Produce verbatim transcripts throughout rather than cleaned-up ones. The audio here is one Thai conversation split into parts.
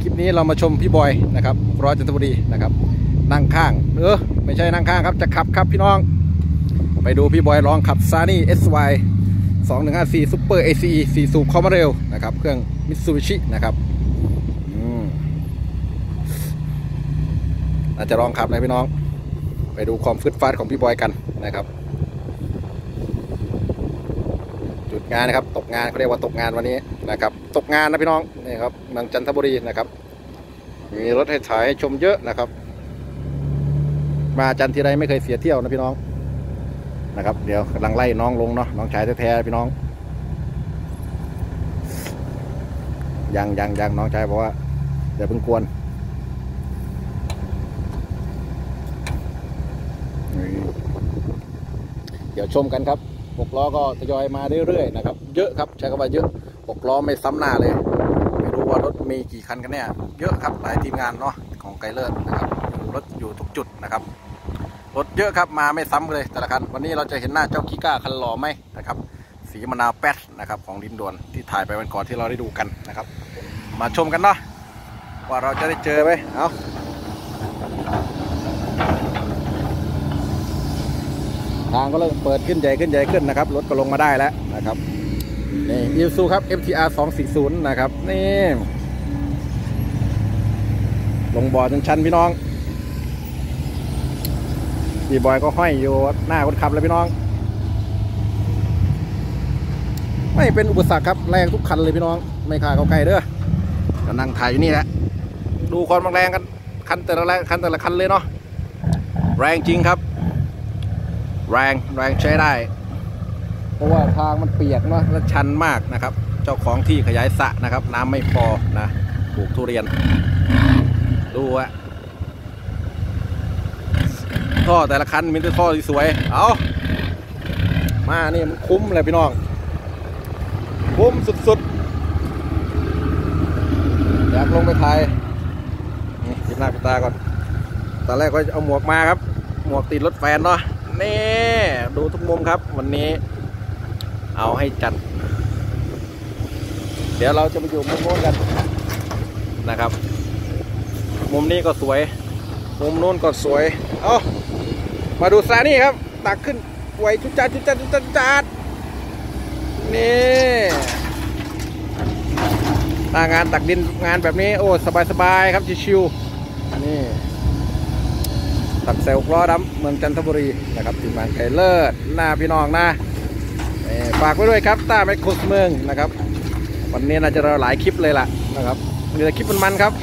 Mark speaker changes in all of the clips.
Speaker 1: ลิปนี้เรามาชมพี่บอยนะครับร้อยจันทบุรีนะครับนั่งข้างเออไม่ใช่นั่งข้างครับจะขับครับพี่น้องไปดูพี่บอยลองขับ Sunny เอส วาย สองหนึ่งห้าสี่ Super เอ ซี อี สี่สูบคอมมาเรลนะครับเครื่อง Mitsubishi นะครับอาจจะลองขับเลยพี่น้องไปดูความฟึดฟาดของพี่บอยกันนะครับจุดงานนะครับตกงานเขาเรียกว่าตกงานวันนี้นะครับตกงานนะพี่น้องนี่ครับเมืองจันทบุรีนะครับมีรถให้ถ่ายให้ชมเยอะนะครับมาจันทีไรไม่เคยเสียเที่ยวนะพี่น้องนะครับเดี๋ยวกำลังไล่น้องลงเนาะน้องชายแท้ๆพี่น้องยังยังยังน้องชายบอกว่าเดี๋ยวเพิ่งกวนเดี๋ยวชมกันครับหกล้อก็ทยอยมาเรื่อยๆนะครับเยอะครับใช้คำว่าเยอะหกล้อไม่ซ้ำหน้าเลยไม่รู้ว่ารถมีกี่คันกันเนี่ยเยอะครับหลายทีมงานเนาะของไกลเลิศนะครับรถอยู่ทุกจุดนะครับรถเยอะครับมาไม่ซ้ำเลยแต่ละคันวันนี้เราจะเห็นหน้าเจ้ากิก้าคันหล่อไหมนะครับสีมะนาวแป๊ดนะครับของดินด่วนที่ถ่ายไปวันก่อนที่เราได้ดูกันนะครับมาชมกันเนาะว่าเราจะได้เจอไหมเอาทางก็เริ่มเปิดขึ้นใหญ่ขึ้นใหญ่ขึ้นนะครับรถก็ลงมาได้แล้วนะครับนี่อิซูครับ เอ็ม ที อาร์ สองสี่ศูนย์นะครับนี่ลงบ่อจนชันพี่น้องพี่บอยก็ห้อยอยู่หน้าคนขับเลยพี่น้องไม่เป็นอุปสรรคครับแรงทุกคันเลยพี่น้องไม่ขาเขาไกลเด้อก็นั่งถ่ายอยู่นี่แหละดูความแรงกันคันแต่ละคันแต่ละคันเลยเนาะแรงจริงครับแรงแรงใช้ได้เพราะว่าทางมันเปียกเนาะและชันมากนะครับเจ้าของที่ขยายสระนะครับน้ำไม่พอนะปลูกทุเรียนดูอะท่อแต่ละคันมีแต่ท่อที่สวยเอามานี่มันคุ้มเลยพี่น้องคุ้มสุดๆอยากลงไปถ่ายนี่ปิดหน้าปิดตาก่อนตอนแรกก็เอาหมวกมาครับหมวกติดรถแฟนเนาะนี่ดูทุกมุมครับวันนี้เอาให้จัดเดี๋ยวเราจะไปอยู่มุมโน้นกันนะครับมุมนี้ก็สวยมุมโน้นก็สวยเอามาดูซานี่ครับตักขึ้นไวจุดจัดจุดจัดจุดจัดจัดนี่หน้างานตักดินงานแบบนี้โอ้สบายสบายครับชิวๆนี่ตักเซลล์ล้อดำเมืองจันทบุรีนะครับทีมงานไกลเลิศหน้าพี่น้องนะฝากไว้ด้วยครับต้าแมคโครเมืองนะครับวันนี้น่าจะเราหลายคลิปเลยล่ะนะครับมีแต่คลิปมันๆครับ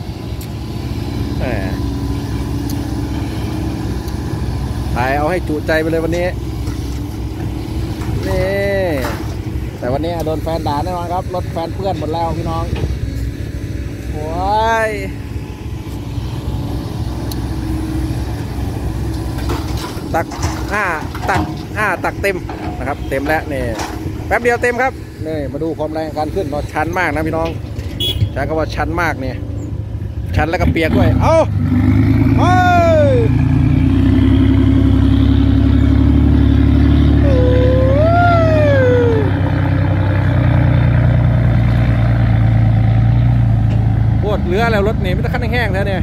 Speaker 1: ถ่ายเอาให้จุใจไปเลยวันนี้นี่แต่วันนี้โดนแฟนด่าแน่นอนครับรถแฟนเพื่อนหมดแล้วพี่น้องโอ้ยตักห้าตักห้าตักเต็มนะครับเต็มแล้วนี่แป๊บเดียวเต็มครับนี่มาดูความแรงการขึ้นเราชันมากนะพี่น้องใช้คำว่าชันมากเนี่ยชันแล้วก็เปียกด้วยเอาเฮ้ยปวดเรือแล้วรถนี่ไม่ต้องคันแห้งๆแล้วเนี่ย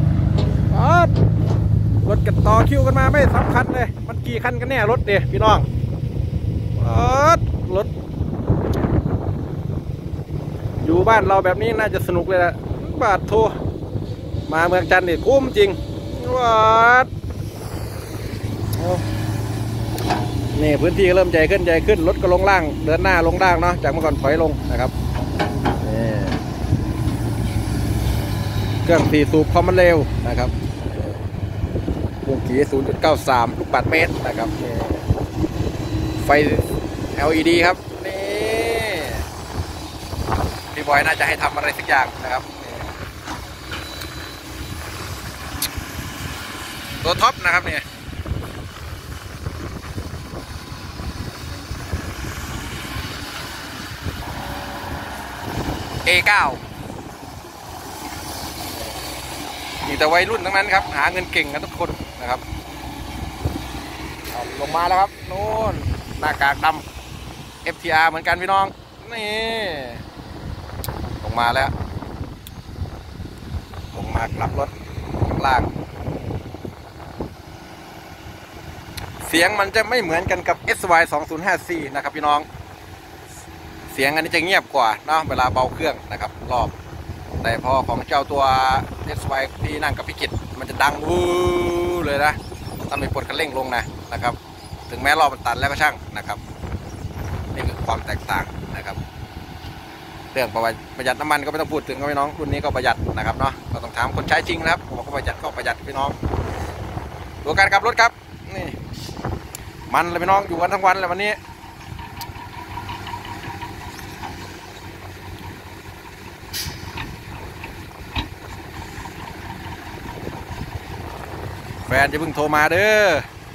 Speaker 1: รถกันต่อคิวกันมาไม่สำคัญเลยมันกี่คันกันแน่รถเดียพี่น้องรถอยู่บ้านเราแบบนี้น่าจะสนุกเลยละบาทโทมาเมืองจันทร์นี่คุ้มจริงวัดนี่พื้นที่เริ่มใหญ่ขึ้นใหญ่ขึ้นรถก็ลงล่างเดินหน้าลงล่างเนาะจากเมื่อก่อนถอยลงนะครับนี่เครื่องสี่สูบคอมมันเร็วนะครับวงกี่ ศูนย์จุดเก้าสาม ลูกบาศก์เมตรนะครับไฟ แอล อี ดี ครับนี่พี่บอยน่าจะให้ทำอะไรสักอย่างนะครับตัวท็อปนะครับเนี่ยเอ เก้า มีแต่วัยรุ่นทั้งนั้นครับหาเงินเก่งกันทุกคนนะครับลงมาแล้วครับโน่นหน้ากากดำ เอฟ ที อาร์ เหมือนกันพี่น้องนี่ลงมาแล้วากรับรถข้างล่างเสียงมันจะไม่เหมือนกันกับ เอส วาย สองศูนย์ห้าซี นะครับพี่น้องเสียงอันนี้จะเงียบกว่าเนาะเวลาเบาเครื่องนะครับรอบแต่พอของเจ้าตัว เอส วาย ที่นั่งกับพิกิตมันจะดังวู้เลยนะถ้าไม่ปลดคันเร่งลงนะนะครับถึงแม้รอบมันตันแล้วก็ช่างนะครับนี่คือความแตกต่างนะครับเรื่องประหยัดน้ำมันก็ไม่ต้องพูดถึงครับพี่น้องรุ่นนี้ก็ประหยัดนะครับเนาะเราต้องถามคนใช้จริงนะครับผมบอกว่าประหยัดก็ประหยัดพี่น้องดูการขับรถครับนี่มันเลยพี่น้องอยู่กันทั้งวันเลยวันนี้แฟนจะเพิ่งโทรมาเด้อ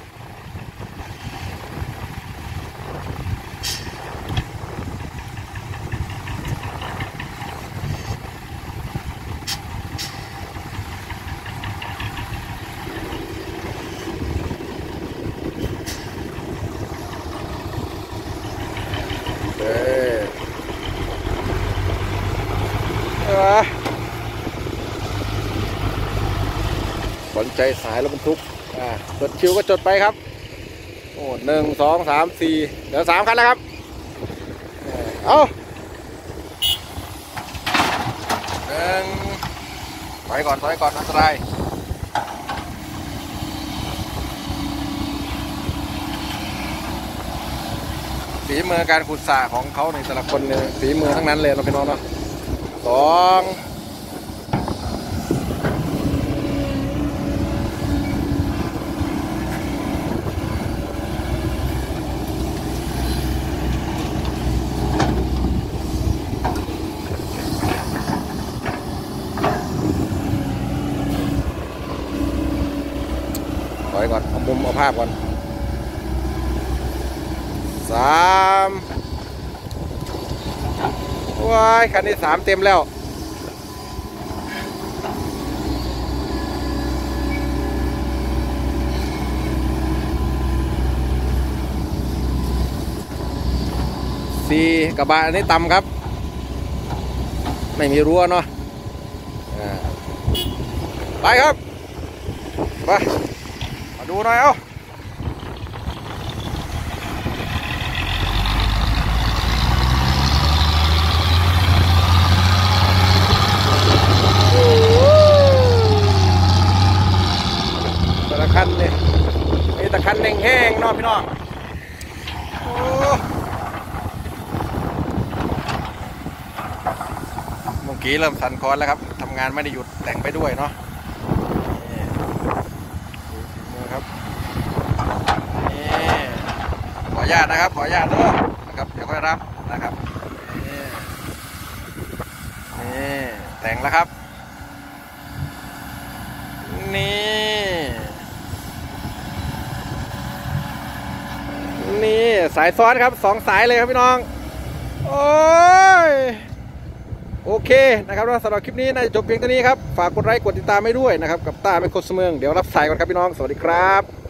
Speaker 1: สนใจสายรถบรรทุกอ่าจดคิวก็จดไปครับโอ้หนึ่งสองสามสี่เดี๋ยวสามคันแล้วครับเอาหนึ่งถอยก่อนถอยก่อนอันตรายฝีมือการขุดสระของเขาในแต่ละคนเนี่ยฝีมือทั้งนั้นเลยเราพี่น้องเนาะสองถอยก่อนเอามุมเอาภาพก่อนสามว้ายคันนี้สามเต็มแล้วสี่กระบะอันนี้ต่ำครับไม่มีรั้วเนาะไปครับไปมาดูหน่อยเอาแต่ละคันเนี่ยมีแต่คันแห้งๆเนาะพี่น้องเมื่อกี้เริ่มสั่นคลอนแล้วครับทำงานไม่ได้หยุดแต่งไปด้วยเนาะขออนุญาตนะครับขออนุญาตด้วยนะครับเดี๋ยวค่อยรับนะครับนี่นี่แต่งแล้วครับนี่นี่สายซ้อนครับสองสายเลยครับพี่น้องโอ้ยโอเคนะครับสำหรับคลิปนี้น่าจะจบเพียงเท่านี้ครับฝากกดไลค์กดติดตามให้ด้วยนะครับกับต้าแมคโครเมืองเดี๋ยวรับสายก่อนครับพี่น้องสวัสดีครับ